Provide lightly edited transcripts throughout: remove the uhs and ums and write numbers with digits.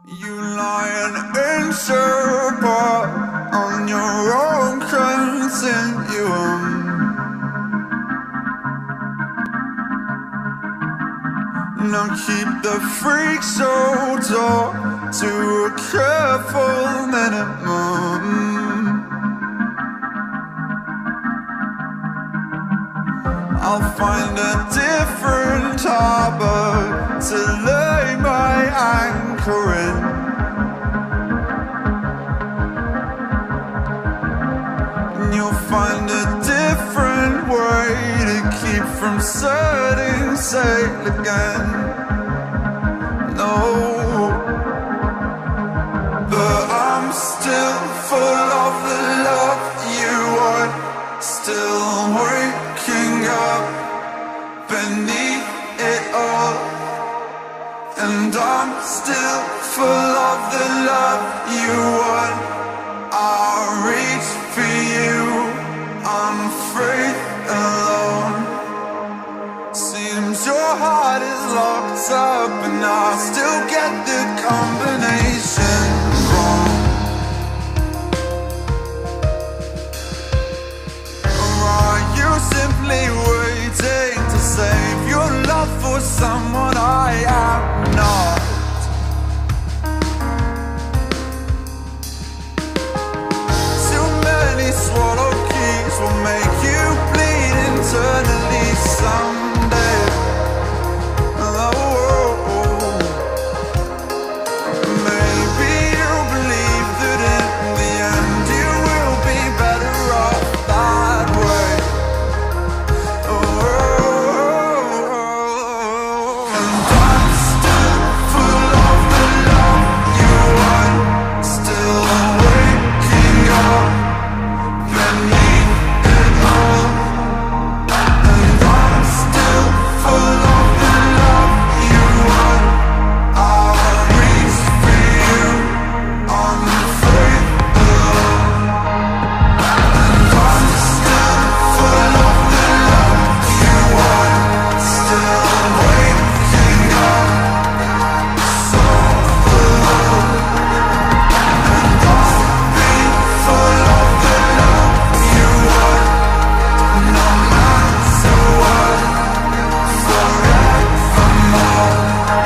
You lying in sherbet on your own continuum. Now keep the freak show talk to a careful minimum. I'll find a different harbor to lay my anchor in. And you'll find a different way to keep from setting sail again. No, but I'm still full of the love you want, still waking up beneath it all. And I'm still full of the love you want. I'll reach for you, unafraid, alone. Seems your heart is locked up and I still get the combination wrong. Or are you simply waiting to save your love for someone I am not? Too many swallowed keys will make you bleed internally someday. Oh, maybe you believe that in the end you will be better off that way. And I'm still full of the love you want, still waking up beneath it all. And I'm still full of the love you want. I'll reach for you, unafraid, alone. And I'm still full of the love you want, still waking up, so alone. And I'll be full of the love you want, no matter what, forevermore.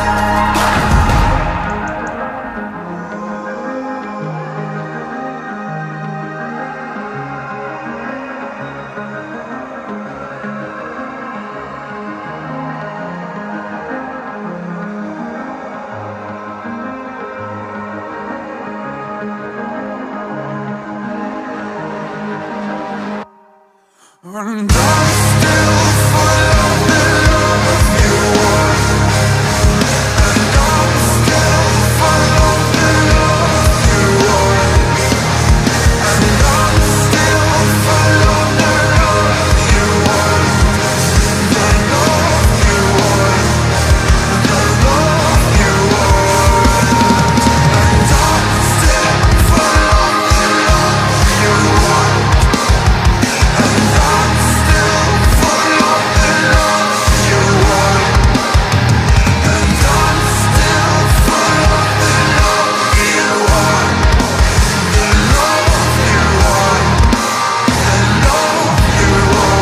And I'm still full of the love you want. And I'm still full of the love you want. And I'm still full of the love you want. The love you want. The love you want. And I'm still full of the love you want. And I'm still full of the love you want. And I'm still full of the love you want. The love you want. The love you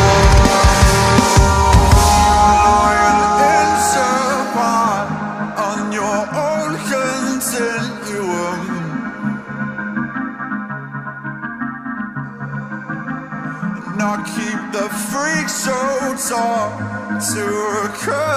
want. Lying in sherbet on your own continuum. Now keep the freak show talk to a